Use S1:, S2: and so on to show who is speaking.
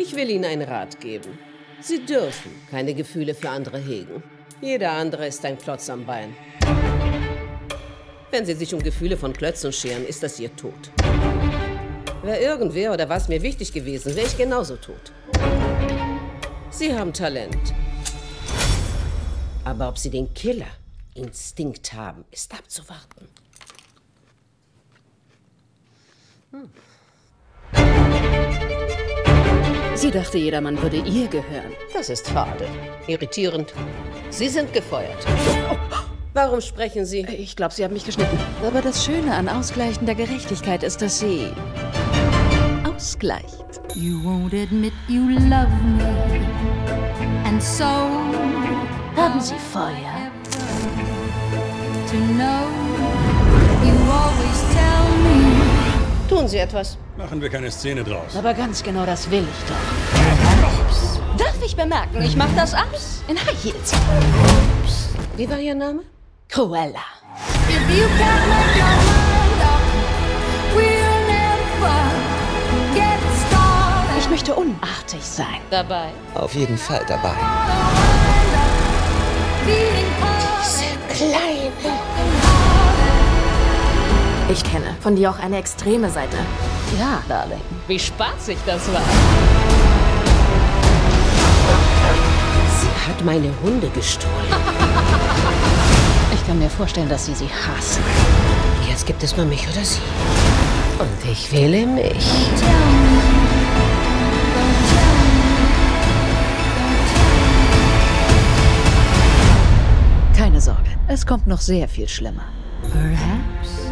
S1: Ich will Ihnen einen Rat geben. Sie dürfen keine Gefühle für andere hegen. Jeder andere ist ein Klotz am Bein. Wenn Sie sich um Gefühle von Klötzen scheren, ist das Ihr Tod. Wäre irgendwer oder was mir wichtig gewesen, wäre ich genauso tot. Sie haben Talent. Aber ob Sie den Killer-Instinkt haben, ist abzuwarten.
S2: Sie dachte, jedermann würde ihr gehören.
S1: Das ist fade. Irritierend. Sie sind gefeuert. Warum sprechen Sie?
S2: Ich glaube, Sie haben mich geschnitten. Aber das Schöne an ausgleichender Gerechtigkeit ist, dass sie ausgleicht.
S3: You won't admit you love me. And so
S2: Haben Sie Feuer?
S3: to know you always tell me.
S1: Tun Sie etwas.
S4: Machen wir keine Szene draus.
S2: Aber ganz genau das will ich doch. Darf ich bemerken, ich mach das aus in High Heels.
S1: Wie war Ihr Name?
S2: Cruella.
S3: If you can't make your mind up, we'll never get started.
S2: Ich möchte unartig sein.
S1: Dabei.
S5: Auf jeden Fall dabei.
S1: Kleine.
S6: Ich kenne von dir auch eine extreme Seite.
S2: Ja, Darling. Wie spaßig das war.
S1: Sie hat meine Hunde gestohlen.
S2: Ich kann mir vorstellen, dass Sie sie hassen.
S1: Jetzt gibt es nur mich oder Sie. Und ich wähle mich.
S2: Keine Sorge, es kommt noch sehr viel schlimmer.
S3: Perhaps